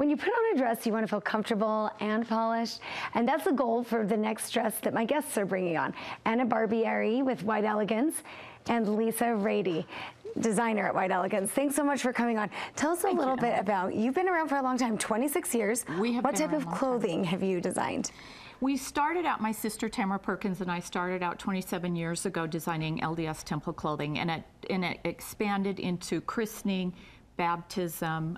when you put on a dress, you want to feel comfortable and polished, and that's the goal for the next dress that my guests are bringing on. Anna Barbieri with White Elegance and Lisa Rady, designer at White Elegance. Thanks so much for coming on. Tell us a little bit about, you've been around for a long time, 26 years. What type of clothing have you designed? We started out, my sister Tamara Perkins and I started out 27 years ago designing LDS Temple clothing, and it expanded into christening, baptism,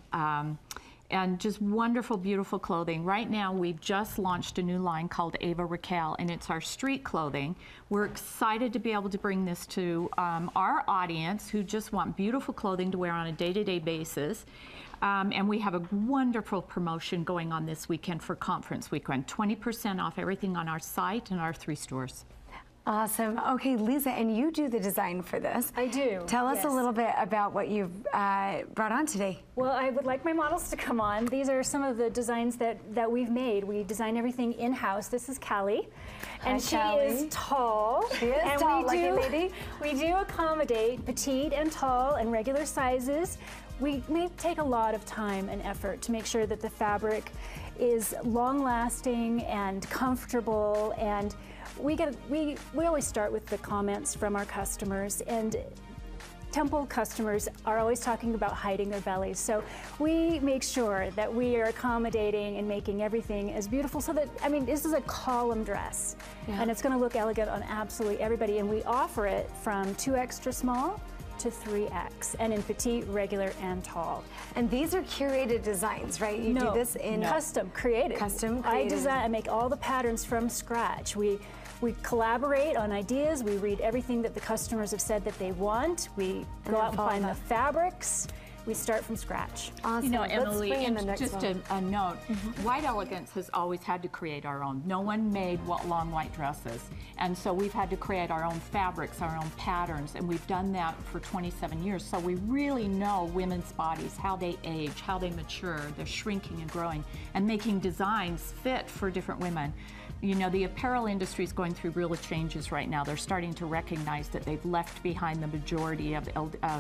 and just wonderful, beautiful clothing. Right now, we've just launched a new line called Ava Raquel, and it's our street clothing. We're excited to be able to bring this to our audience who just want beautiful clothing to wear on a day-to-day basis. And we have a wonderful promotion going on this weekend for conference weekend. 20% off everything on our site and our 3 stores. Awesome. Okay, Lisa, and you do the design for this. I do. Tell us a little bit about what you've brought on today. Well, I would like my models to come on. These are some of the designs that we've made. We design everything in-house. This is Callie, and she is tall. She is tall, like a lady. We do accommodate petite and tall and regular sizes. We may take a lot of time and effort to make sure that the fabric is long-lasting and comfortable, and we always start with the comments from our customers, and Temple customers are always talking about hiding their bellies. So we make sure that we are accommodating and making everything as beautiful so that, I mean, this is a column dress, and it's going to look elegant on absolutely everybody, and we offer it from 2 extra small to 3X, and in petite, regular, and tall. And these are curated designs, right? You do this in custom created. Custom created. I make all the patterns from scratch. We collaborate on ideas. We read everything that the customers have said that they want. We go out and find the fabrics. We start from scratch. Awesome. You know, Emily, and just a note, White Elegance has always had to create our own. No one made long white dresses. And so we've had to create our own fabrics, our own patterns, and we've done that for 27 years. So we really know women's bodies, how they age, how they mature, they're shrinking and growing, and making designs fit for different women. You know, the apparel industry is going through real changes right now. They're starting to recognize that they've left behind the majority of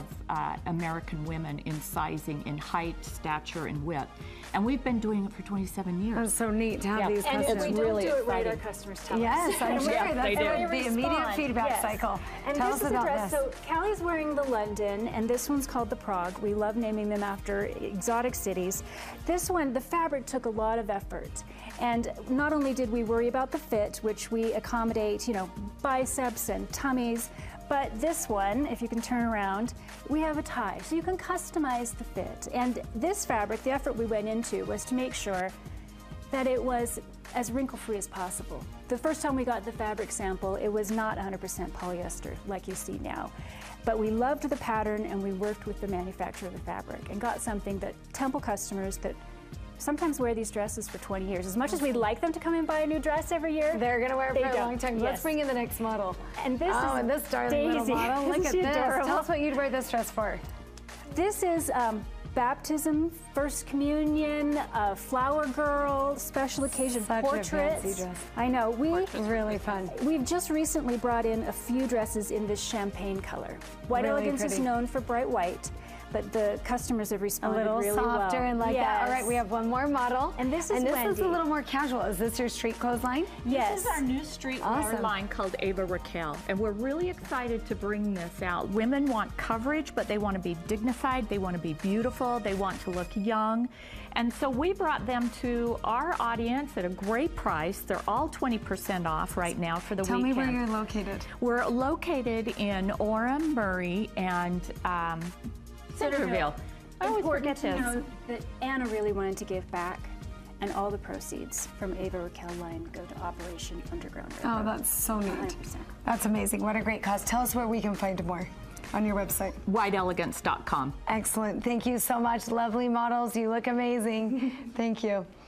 American women in sizing, in height, stature, and width. And we've been doing it for 27 years. That's so neat to have these customers. And if we don't do it right, our customers tell us. Yes, I'm sure. That's the immediate feedback cycle. And tell us about this. So Callie's wearing the London, and this one's called the Prague. We love naming them after exotic cities. This one, the fabric took a lot of effort. And not only did we worry about the fit, which we accommodate, you know, biceps and tummies, but this one, if you can turn around, we have a tie, so you can customize the fit. And this fabric, the effort we went into was to make sure that it was as wrinkle-free as possible. The first time we got the fabric sample, it was not 100% polyester like you see now. But we loved the pattern, and we worked with the manufacturer of the fabric and got something that Temple customers that sometimes wear these dresses for 20 years. As much as we'd like them to come and buy a new dress every year, they're going to wear it for a long time. Yes. Let's bring in the next model. And this is and this darling little model. Look at this. Adorable. Tell us what you'd wear this dress for. This is baptism, first communion, flower girl, special occasion portraits. A fancy dress. I know. It's really fun. We've just recently brought in a few dresses in this champagne color. White Elegance is known for bright white, but the customers have responded really well. A little softer and like that. All right, we have one more model. And this is a little more casual. Is this your street clothes line? Yes. This is our new streetwear line called Ava Raquel, and we're really excited to bring this out. Women want coverage, but they want to be dignified, they want to be beautiful, they want to look young. And so we brought them to our audience at a great price. They're all 20% off right now for the weekend. Tell me where you're located. We're located in Orem, Murray, and Centerville. I always forget to know that Anna really wanted to give back, and all the proceeds from Ava Raquel line go to Operation Underground Railroad. Oh, that's so neat. 100%. That's amazing. What a great cause. Tell us where we can find more on your website. whiteelegance.com. Excellent. Thank you so much. Lovely models. You look amazing. Thank you.